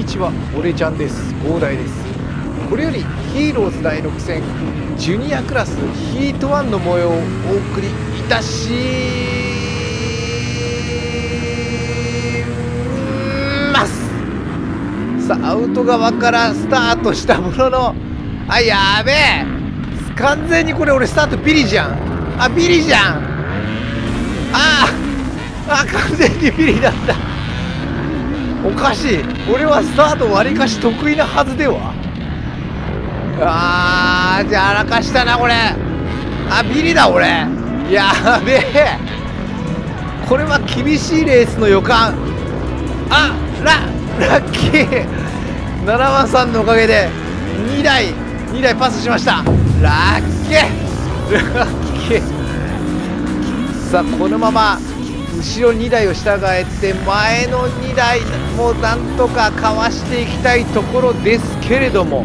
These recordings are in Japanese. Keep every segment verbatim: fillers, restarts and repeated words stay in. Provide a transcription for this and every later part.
ちは、俺ちゃんです。広大です。これよりヒーローズだいろく戦ジュニアクラスヒートワンの模様をお送りいたします。さあ、アウト側からスタートしたものの、あ、やべえ、完全にこれ俺スタートビリじゃん。あ、ビリじゃん。ああ、あ、完全にビリだった。おかしい。俺はスタートわりかし得意なはずでは。あー、じゃあらかしたなこれ。あ、ビリだ俺。やべえ、これは厳しいレースの予感。あ、ララッキー。ななばんさんのおかげでにだいにだいパスしました。ラッキーラッキー。さあ、このまま後ろにだいを従えて前のにだいもなんとかかわしていきたいところですけれども、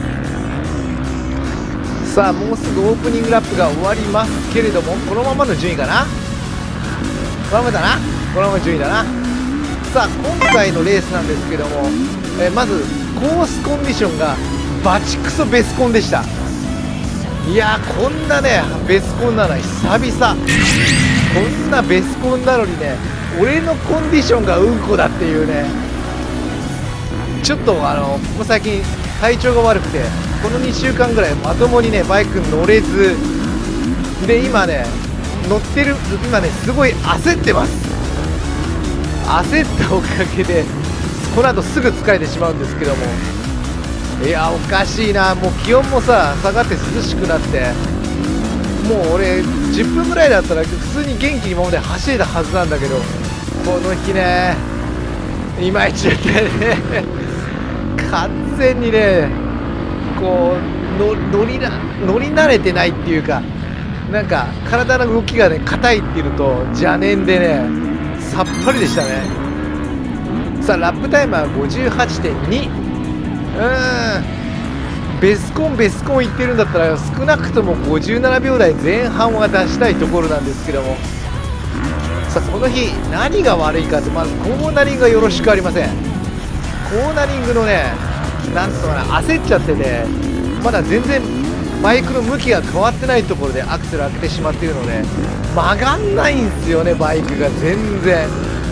さあもうすぐオープニングラップが終わりますけれども、このままの順位かな、このままだな、このまま順位だな。さあ今回のレースなんですけども、えまずコースコンディションがバチクソベスコンでした。いやー、こんなねベスコンなの久々。こんなベスコンなのにね、俺のコンディションがうんこだっていうね。ちょっとあのここ最近体調が悪くて、このにしゅうかんぐらいまともにねバイク乗れずで、今ね乗ってる、今ねすごい焦ってます。焦ったおかげでこの後すぐ疲れてしまうんですけども、いやおかしいな。もう気温もさ下がって涼しくなって、もう俺じゅっぷんぐらいだったら普通に元気に今まで走れたはずなんだけど、この日ねいまいちだったよね完全にねこうの乗りな乗り慣れてないっていうか、なんか体の動きがね硬いっていうのと邪念でねさっぱりでしたね。さあラップタイムは ごじゅうはちてんに。うーん、ベスコンベスコンいってるんだったら少なくともごじゅうななびょうだいぜん半は出したいところなんですけども、さあこの日何が悪いかって、まずコーナリングがよろしくありません。コーナリングのねなんとかな、焦っちゃってて、まだ全然バイクの向きが変わってないところでアクセル開けてしまっているので曲がんないんですよね、バイクが全然。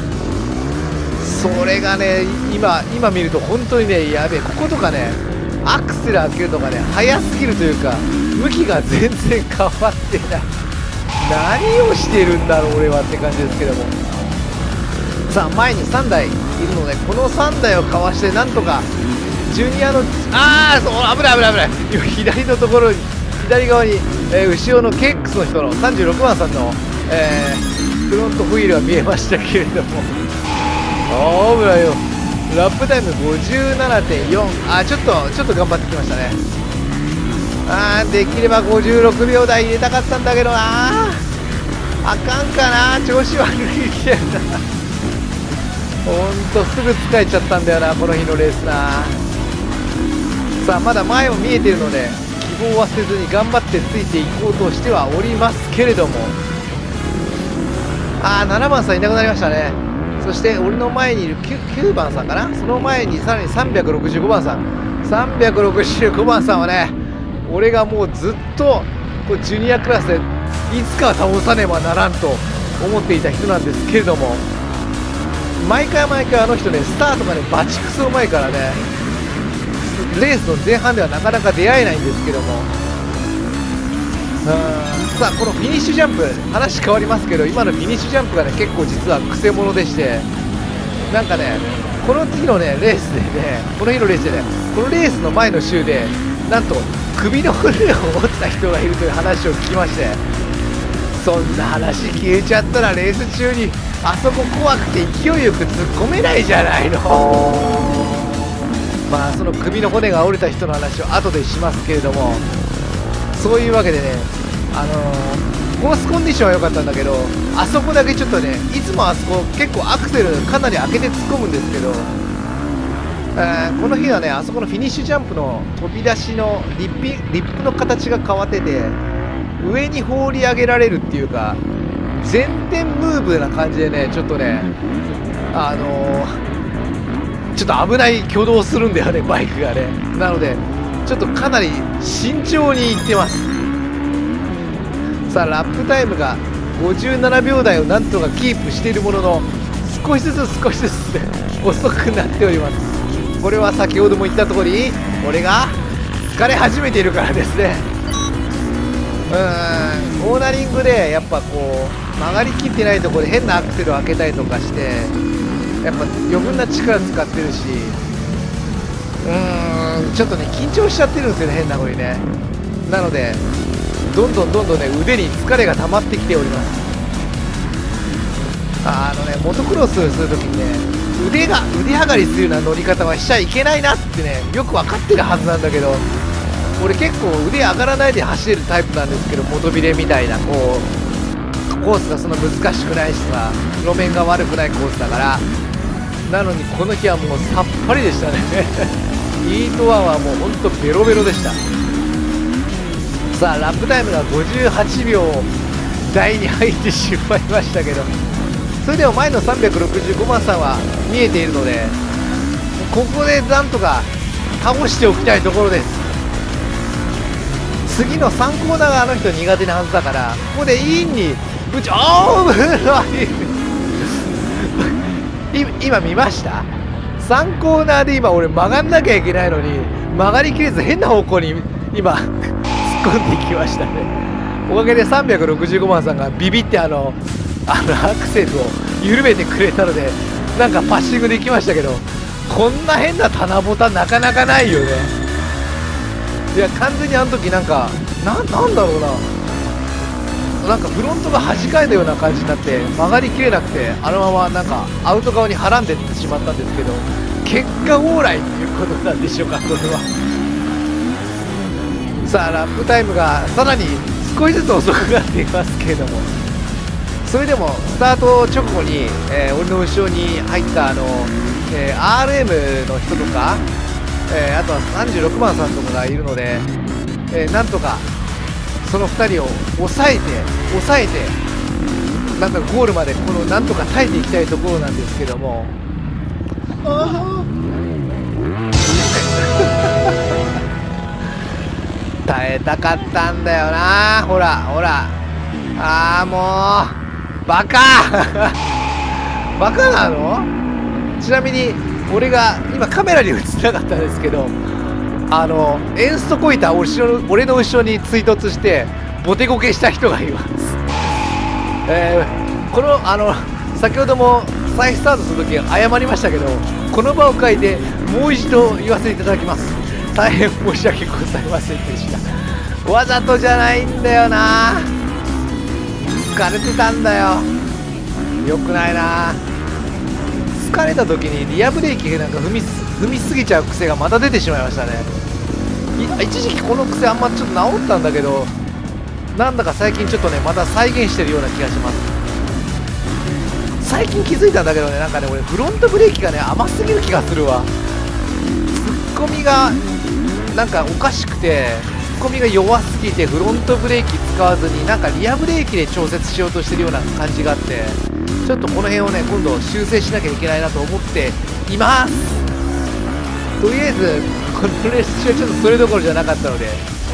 それがね今今見ると本当にねやべえ、こことかねアクセル開けるのがね早すぎるというか、向きが全然変わってない。何をしてるんだろう俺はって感じですけども、さあ前にさんだいいるので、このさんだいをかわしてなんとかジュニアの、ああそう危ない危ない危ない、今左のところに左側に、えー、後ろのケックスの人のさんじゅうろくばんさんの、えー、フロントホイールが見えましたけれども、あ危ないよ。ラップタイム ごじゅうななてんよん。 あちょっとちょっと頑張ってきましたね。あーできればごじゅうろくびょうだい入れたかったんだけどな、あかんかな、調子悪いけどなほんとすぐ疲れちゃったんだよなこの日のレースな。さあまだ前を見えているので希望は捨てずに頑張ってついていこうとしてはおりますけれども、あーななばんさんいなくなりましたね。そして俺の前にいる 9, きゅうばんさんかな、その前にさらにさんびゃくろくじゅうごばんさん、さんびゃくろくじゅうごばんさんはね、俺がもうずっとこうジュニアクラスでいつかは倒さねばならんと思っていた人なんですけれども、毎回毎回あの人ねスタートがねバチクソうまいからね、レースの前半ではなかなか出会えないんですけども、さあこのフィニッシュジャンプ、話変わりますけど、今のフィニッシュジャンプがね結構実はくせ者でして、なんかねこの日のねレースでねこの日のレースでねこのレースの前の週でなんと首の骨を折った人がいるという話を聞きまして、そんな話消えちゃったらレース中にあそこ怖くて勢いよく突っ込めないじゃないのまあその首の骨が折れた人の話を後でしますけれども、そういうわけでね、あのー、コースコンディションは良かったんだけど、あそこだけちょっとねいつもあそこ結構アクセルかなり開けて突っ込むんですけど、えー、この日はねあそこのフィニッシュジャンプの飛び出しのリッピリップの形が変わってて、上に放り上げられるっていうか前転ムーブな感じでね、ちょっとねあのーちょっと危ない挙動をするんだよね、バイクがね。なのでちょっとかなり慎重にいってます。さあラップタイムがごじゅうななびょう台をなんとかキープしているものの、少しずつ少しずつ遅くなっております。これは先ほども言った通り、俺が疲れ始めているからですね。うーん、コーナリングでやっぱこう曲がりきってないところで変なアクセルを開けたりとかして、やっぱ余分な力使ってるし、うーんちょっとね緊張しちゃってるんですよね、変な風にね。なのでどんどんどんどんね腕に疲れが溜まってきております。あのねモトクロスするときにね、腕が腕上がりするような乗り方はしちゃいけないなってねよく分かってるはずなんだけど、俺結構腕上がらないで走れるタイプなんですけど、元ビレみたいなこうコースがそんな難しくないしさ、路面が悪くないコースだから。なのにこの日はもうさっぱりでしたねイートワンはもうほんとベロベロでした。さあラップタイムがごじゅうはちびょう台に入ってしまいましたけど、それでも前のさんびゃくろくじゅうごばんさんは見えているので、ここでなんとか倒しておきたいところです。次のさんコーナーがあの人苦手なはずだから、ここでインにぶちおー今見ました、さんコーナーで今俺曲がんなきゃいけないのに曲がりきれず変な方向に今突っ込んでいきましたね。おかげでさんびゃくろくじゅうごばんさんがビビってあのあのアクセルを緩めてくれたのでなんかパッシングできましたけど、こんな変な棚ボタンなかなかないよね。いや完全にあの時なんか な, なんだろうななんかフロントが弾かれたような感じになって曲がりきれなくて、あのままなんかアウト側にはらんでいってしまったんですけど、結果オーライということなんでしょうか、これは。さあラップタイムがさらに少しずつ遅くなっていますけれども、それでもスタート直後に、えー、俺の後ろに入ったあの、えー、アールエム の人とか、えー、あとはさんじゅうろくばんさんとかがいるので、えー、なんとかそのふたりを抑えて抑えてなんとかゴールまでこのなんとか耐えていきたいところなんですけども、耐えたかったんだよな。ほらほら、ああもうバカバカなの。ちなみに俺が今カメラに映ってなかったんですけど、あのエンストコイター後ろの俺の後ろに追突してボテこけした人がいます。えー、このあの先ほども再スタートするとき謝りましたけど、この場を借りてもう一度言わせていただきます。大変申し訳ございませんでした。わざとじゃないんだよな、疲れてたんだよ。よくないな。疲れた時にリアブレーキなんか踏み踏みすぎちゃう癖がまた出てしまいましたね。一時期この癖あんまちょっと治ったんだけど、なんだか最近ちょっとねまた再現してるような気がします。最近気づいたんだけどね、なんかね俺フロントブレーキがね甘すぎる気がするわ。ツッコミがなんかおかしくて、ツッコミが弱すぎてフロントブレーキ使わずになんかリアブレーキで調節しようとしてるような感じがあって、ちょっとこの辺をね今度修正しなきゃいけないなと思っています。とりあえずこのレース中はちょっとそれどころじゃなかったので、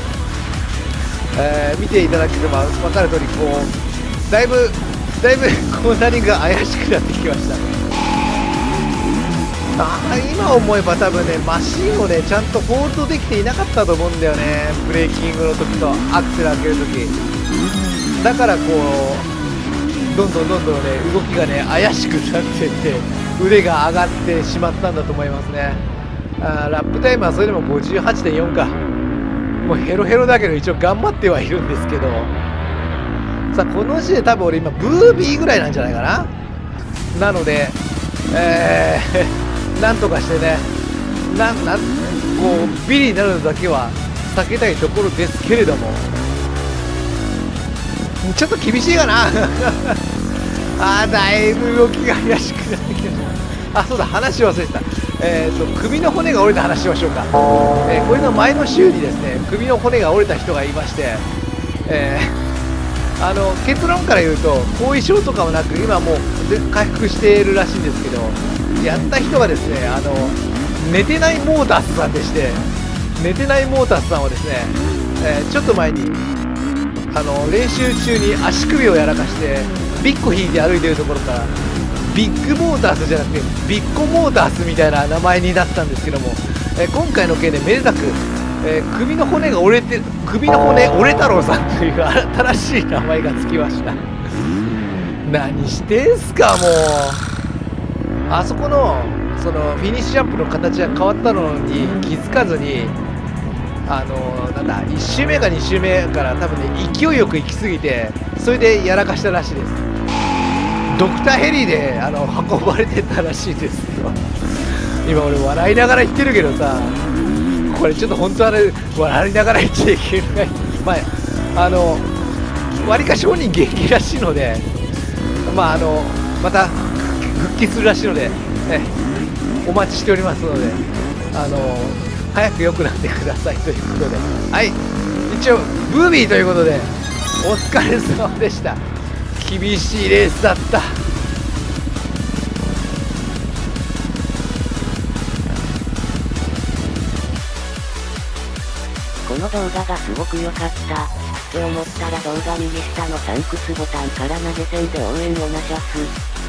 えー、見ていただければ分かる通りこうだいぶだいぶコーナリングが怪しくなってきましたね。あ今思えば多分ねマシンをねちゃんとホールドできていなかったと思うんだよね、ブレーキングの時とアクセル開ける時だからこうどんどんどんどんね動きがね怪しくなっていって腕が上がってしまったんだと思いますね。あラップタイムはそれでも ごじゅうはちてんよん か、もうヘロヘロだけど一応頑張ってはいるんですけど、さあこの時点で多分俺今ブービーぐらいなんじゃないかな。なのでえー、なんとかしてねななんこうビリになるのだけは避けたいところですけれども、ちょっと厳しいかなあーだいぶ動きが怪しくなってきました。あそうだ話忘れてた、えーと首の骨が折れた話しましょうか。えー、これの前の週にですね首の骨が折れた人がいまして、えー、あの結論から言うと後遺症とかもなく今もうで回復しているらしいんですけど、やった人がですね、あの寝てないモータースさんでして、寝てないモータースさんはですね、えーちょっと前にあの練習中に足首をやらかしてビッコ引いて歩いてるところから、ビッグモータースじゃなくてビッコモータースみたいな名前になったんですけども、えー今回の件でめでたく、えー首の骨が折れて首の骨折れ太郎さんという新しい名前がつきました。何してんすかもう。あそこのそのフィニッシュジャンプの形が変わったのに気づかずに、あのなんだいち周目かに周目から多分ね勢いよく行き過ぎて、それでやらかしたらしいです。ドクターヘリであの運ばれてたらしいですよ。今俺笑いながら言ってるけどさ、これちょっと本当はね笑いながら言っちゃいけない。まああのわりかし本人元気らしいので、まああのまた復帰するらしいので、ね、お待ちしておりますので、あの早く良くなってくださいということで、はい、一応ブービーということでお疲れ様でした。厳しいレースだった。 この動画がすごく良かったって思ったら動画右下のサンクスボタンから投げ銭で応援をなしゃす。